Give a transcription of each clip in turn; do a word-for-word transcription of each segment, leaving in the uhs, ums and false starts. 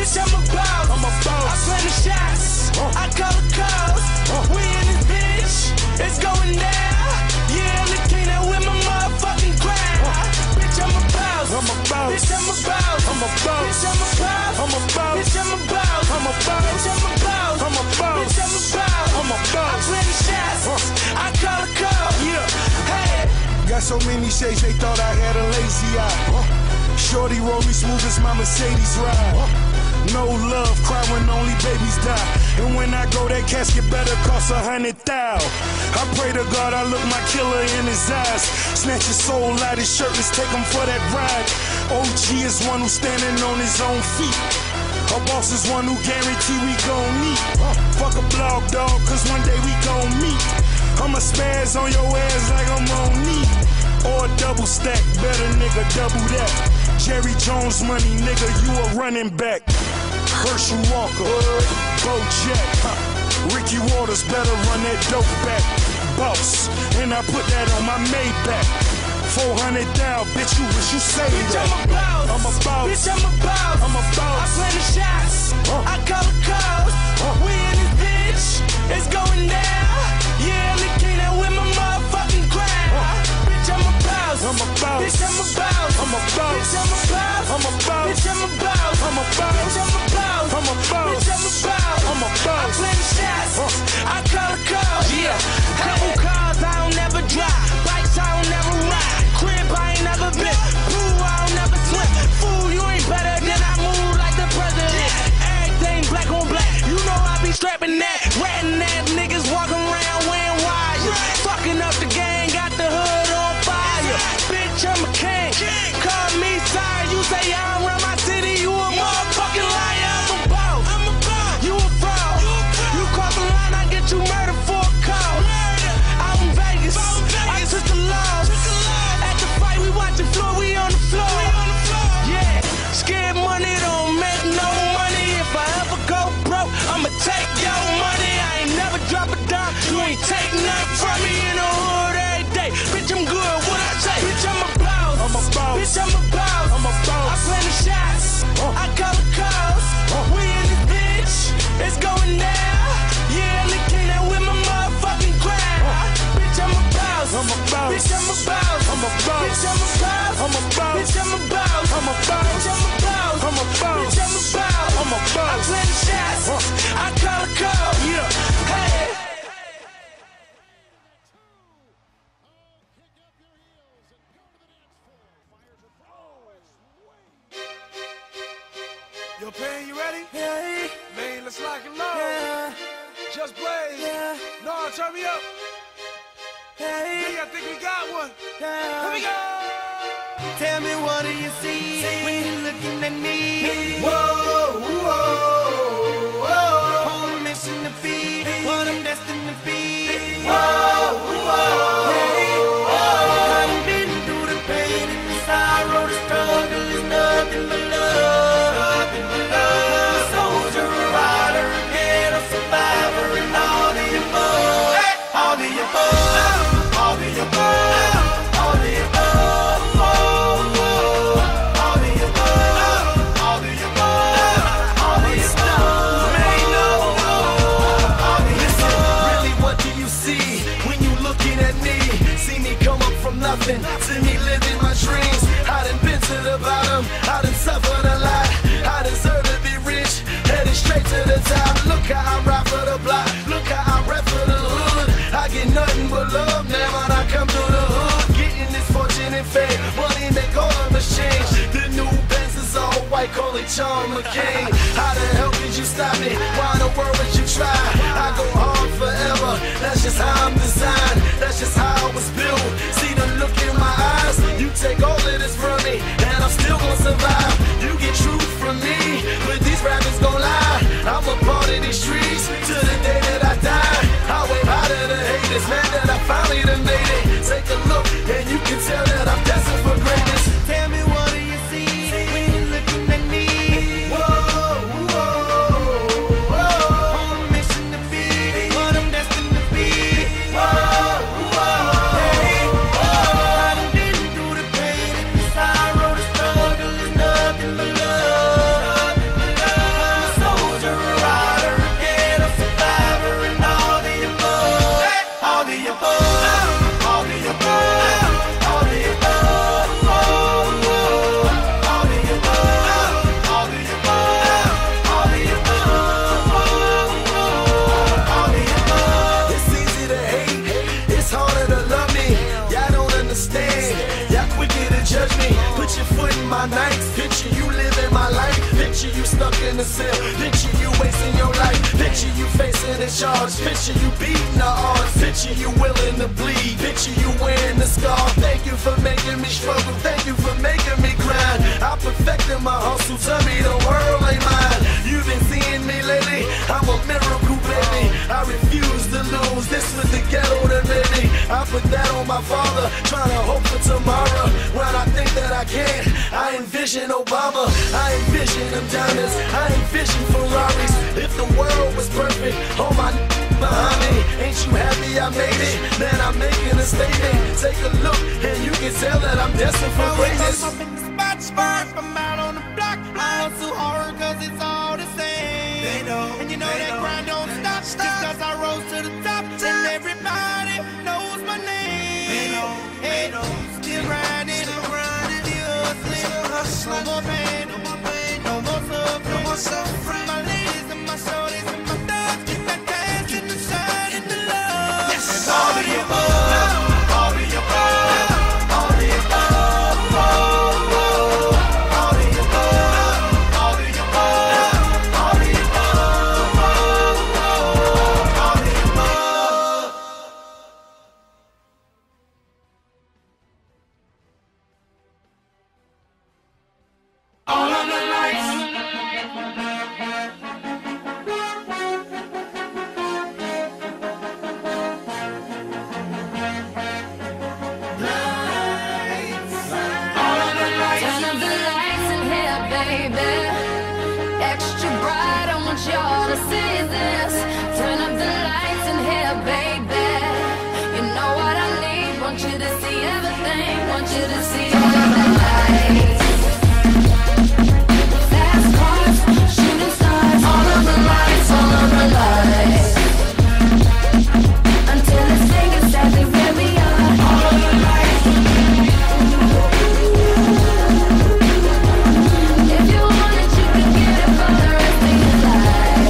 Bitch, I'm a boss. I'm a boss. I plan the shots. Uh. I call the calls. Uh. We in this bitch. It's going down. Yeah, I'm the king that with my motherfucking crown. Uh. Bitch, I'm a boss. I'm a boss. Bitch, I'm a boss. I'm a boss. Bitch, I'm a boss. I'm a boss. Bitch, I'm a boss. I'm a boss. Bitch, I'm a boss. I'm a boss. Bitch, I'm a boss. I'm a boss. I plan the shots. Uh. I call the calls. Yeah. Hey. Got so many shades, they thought I had a lazy eye. Uh. Shorty roll me smooth as my Mercedes ride. Uh. No love, cry when only babies die. And when I go, that casket better cost a hundred thou. I pray to God I look my killer in his eyes. Snatch his soul out his shirt, let's take him for that ride. O G is one who's standing on his own feet. A boss is one who guarantee we gon' meet. Uh, fuck a blog dog, cause one day we gon' meet. I'ma spaz on your ass like I'm on knee. Or a double stack, better nigga double that. Jerry Jones money, nigga, you a running back. Herschel Walker, Bojack, huh. Ricky Waters better run that dope back. Boss, and I put that on my Maybach. four hundred thousand, bitch, you wish you saved that. Bitch, I'm a boss. I'm a boss. Bitch, I'm a boss. I'm a boss. I plan the shots. Uh. I call the calls. Uh. We in this bitch. It's going down. Yeah, I'm the king that with my motherfucking crown. Uh. Bitch, I'm a boss. I'm a boss. Bitch, I'm a boss. I'm a boss. Bitch, I'm a boss. I'm a boss. Bitch, I'm a boss. I'm a boss. Bitch, I'm a boss. I'm a boss. Bitch, I'm a boss. I'm a boss. I plan the shots. Uh. I call the calls. Yeah. Couple cars I don't never drive. Bikes I don't never ride. Crib I ain't never been. Pool I don't never swim. Fool, you ain't better than I move like the president. Everything black on black. You know I be strapping that. Ratting ass niggas walking around wearing wires. Fucking up the gang, got the hood on fire. Bitch, I'm a king. Call me sorry. You say I don't run my city. You a motherfucking liar. I'm a boss. I'm a boss. You a fraud. You cross the line, I get you murdered for a call. Out in Vegas, I took the laws. At the fight, we watching floor, we on the floor. Yeah, scared money don't make no money. If I ever go broke, I'ma take your money. I ain't never drop a dime. You ain't take nothing from me in the hood every day. Bitch, I'm good. What I say? Bitch, I'm a boss. I'm a boss. Bitch, I'm a boss. I'm a boss. I plan the shots. Uh. I call the calls. Uh. We in this bitch. It's going down. Yeah, I'm the king that with my motherfucking crown. Uh. Bitch, I'm a boss. I'm a boss. Bitch, I'm a boss. I'm a boss. Bitch, I'm a boss. I'm a boss. Bitch, I'm a boss. I'm a boss. Bitch, I'm a boss. I'm a boss. Bitch, I'm a boss. I'm a boss. I plan the shots. Uh. I call the call. Yeah. Hey. Yo, Pan, you ready? Hey. Man, let's lock it low. Yeah. Just blaze. Yeah. No, turn me up. Hey. Hey, I think we got one. Yeah. Here we go. Tell me, what do you see, see when you're looking at me? Whoa, whoa, whoa. On a mission to feed what I'm destined to be. Whoa, whoa. Hey, whoa. I've been through the pain and the sorrow, the struggle is nothing but love. Nothing but love. A soldier, a rider, a ghetto survivor, and all the above. All the above. All the above. All the above. Nothing, see me living my dreams. I done been to the bottom, I done suffered a lot. I deserve to be rich, headed straight to the top. Look how I ride for the block, look how I rap for the hood. I get nothing but love now when I come through the hood. Getting this fortune and fame, money make all of us change. The new Benz is all white, call it John McCain. How the hell did you stop me? Why in the world would you try? I go hard forever, that's just how I'm designed. That's just how I was built. See the look in my eyes, you take all of this from me, and I'm still gonna survive. You get truth from me, but these rappers gon' lie. I'm a part of these streets till the day that I die. I wave out of the haters, man, that I finally done made it. Take a look, and you can tell that I'm destined for greatness. Tell me, what do you see when you're looking at me? Whoa, whoa. in the cell. Picture you wasting your life. Picture you facing a charge. Picture you beating the odds. Picture you willing to bleed. Picture you wearing the scar. Thank you for making me struggle. Thank you for making me grind. I perfected my hustle. Tell me the world ain't mine. You've been seeing me lately. I'm a miracle, baby. I refuse to lose. This was the ghetto that made me. I put that on my father. Trying to hope for tomorrow. When I think that I can't, I envision Obama. I envision them diamonds. I envision Ferraris. If the world was perfect, all my behind me. Ain't you happy I made it? Man, I'm making a statement. Take a look and you can tell that I'm destined for greatness. I'm out on the block. I hustle hard cause it's all the same. They know, and you know that know, grind don't stop. Just cause I rose to the top. And everybody knows my name. They know, they know. Still grinding, still grinding, still hustling. Still hustling. No more pain, no more pain, no more suffering, no more suffering. My ladies and my shorties and my thugs get that cash in the side and the love. Yes, and all of the above, all of the above, all of the above, all of the above, all of the above, all of the above, all of the above. All of the lights. Y'all to see this. Turn up the lights in here, baby. You know what I need. Want you to see everything. Want you to see all of the lights. Fast cars, shooting stars. All of the lights, all of the lights. Until it's saying exactly where we are. All of the lights. If you want it, you can get it for the rest of your life.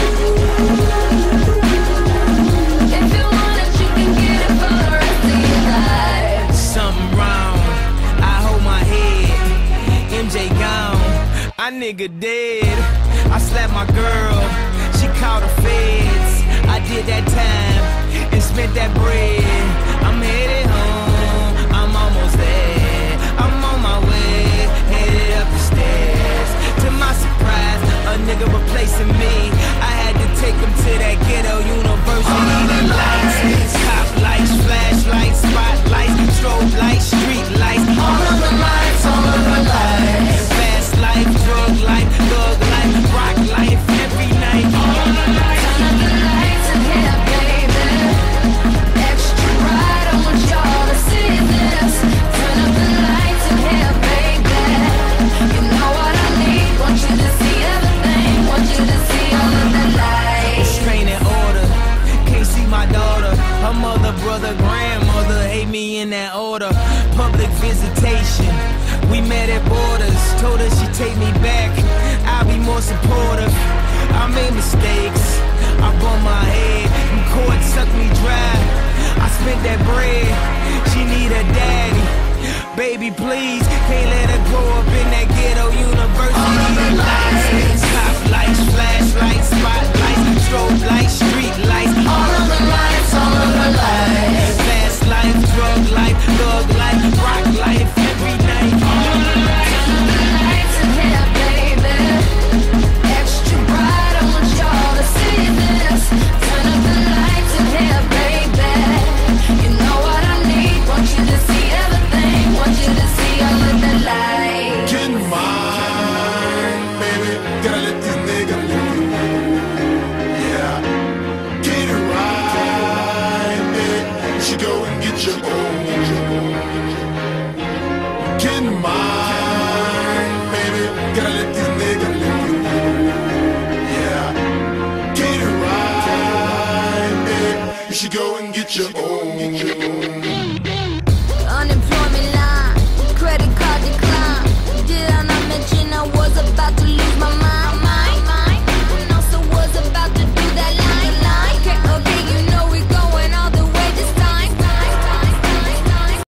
If you want it, you can get it for the rest of your life. Something wrong, I hold my head. M J gone, I nigga dead. I slapped my girl, she called the feds. I did that time and spent that bread. I'm headed home, I'm almost there. I'm on my way, headed up the stairs. To my surprise, a nigga replacing me. I had to take him to that ghetto university. The lights, cop lights, flashlights, spotlights, strobe lights, street lights. All of the lights, all of the lights. Fast life, drug life, thug life, rock life, every night. All of the lights. Turn up the lights in here, baby. Extra bright, I want y'all to see this. Turn up the lights in here, baby. You know what I need. Want you to see everything. Want you to see all of the lights. Restraining order, can't see my daughter. Her mother, brother, grandmother hate me in that order. Public visitation, we met at borders. Told her she'd take me back, I'll be more supportive. I made mistakes, I bumped my head, and court sucked me dry. I spent that bread, she need a daddy. Baby, please, can't let her grow up in that ghetto university. The lights, cop lights, flashlights, spotlights, strobe lights, street lights. All of the lights, all of the lights. Fast life, drug life, thug life, rock life, every night. All of the lights. Turn up the lights in here, baby. Extra bright, I want y'all to see this. Turn up the lights in here, baby. You know what I need. Want you to see everything. Want you to see all of the lights. Get mine, baby. Gotta let this nigga live. Yeah. Get it right, baby. You should go and get your own. Get mine, baby. Gotta let this nigga live. Yeah. Get it right, baby. You should go and get your own.